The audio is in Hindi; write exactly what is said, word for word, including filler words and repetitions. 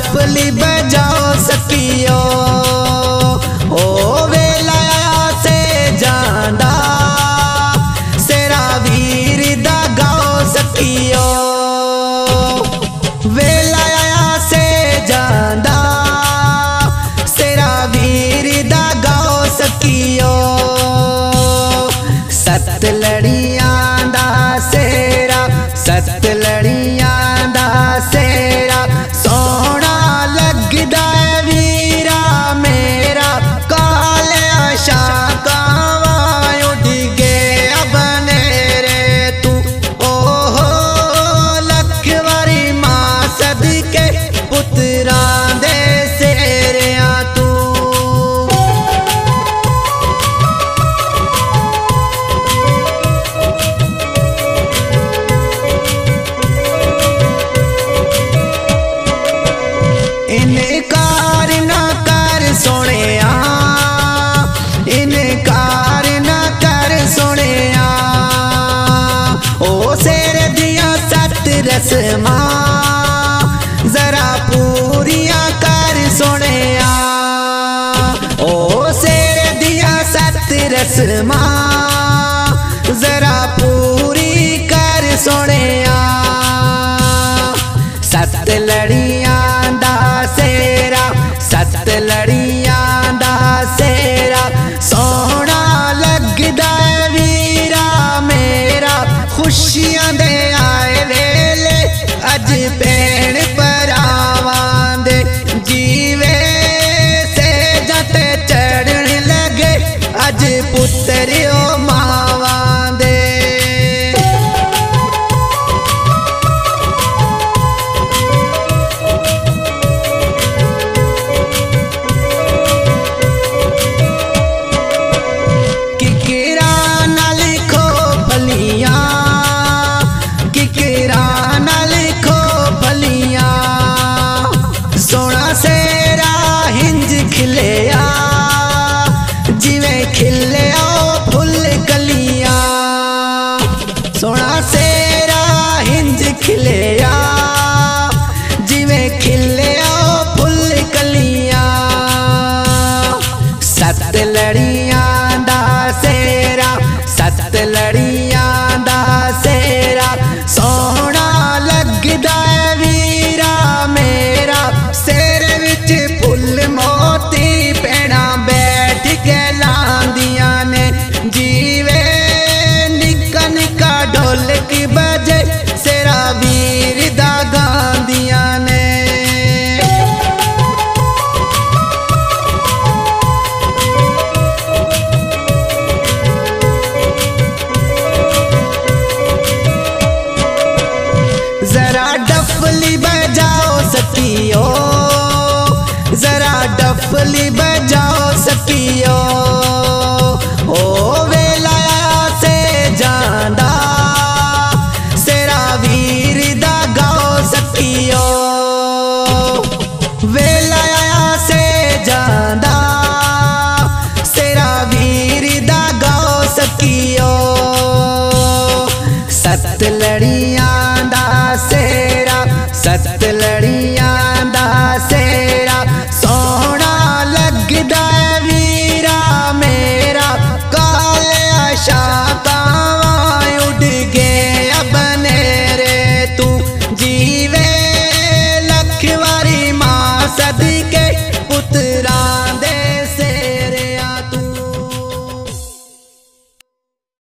डफली बजाओ सकियो। ओ वेला से जांदा सेरा वीर दा गाओ सकियो। वेला से जांदा सेरा वीर दा गाओ सकियो। सत लड़ियां दा सेरा सत लड़ियां दा सेरा सोहना लगदा है वीरा मेरा। काले शाकावा उड़ गया बनेरे तू ओहो लख वारी मां सदके पुत्रा दे सेरिया तू। इनकार ना कर सोनिया इनकार ना कर सोनिया। ओ शेर दिया सत रस्मां जरा पूरियां कर सोनिया। ओ शेर दिया सत रस्मां जरा पूरी कर सोनिया। सत लड़ियां दा सेरा सत लड़ियां दा सेरा सोहना लगदा है वीरा मेरा। खुशियां दे आए वेले अज भैन भरावां दे जीवे से जट चढ़न लगे अज पुत्तर ओ मावां दे। सोना सेरा हिंज खिलिया जिवें खिलिया फुल कलियां। सोना सेरा हिंज खिलिया जिवें खिलिया फुल कलियां। सत लड़ियां दा सेरा सत लड़ियां दा सेरा सोहना लगदा है वीरा मेरा। सिर विच फुल मोती पैना बैठ के लांदियां ने जीवे निक्का निक्का ढोलक बजे सेरा वीर दा गांदियां ने। जरा डफली बजाओ सकियो जरा डफली बजाओ सकियो।